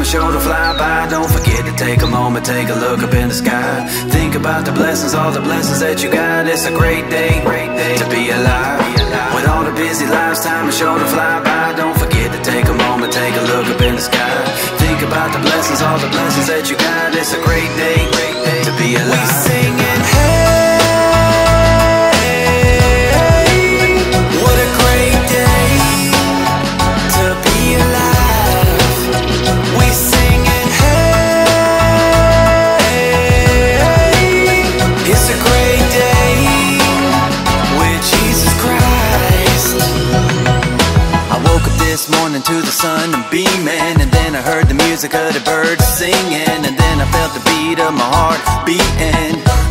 is sure to fly by. Don't forget to take a moment, take a look up in the sky. Think about the blessings, all the blessings that you got. It's a great day to be alive. With all the busy lives, time is sure to fly by. Don't forget to take a moment, take a look up in the sky. Think about the blessings, all the blessings that you got. It's a great day to be alive. We singing, hey, what a great day to be alive. We singing, hey, it's a great day with Jesus Christ. I woke up this morning to the sun and beaming, and then I heard the music of the birds singing, and then I felt the beat of my heart beating.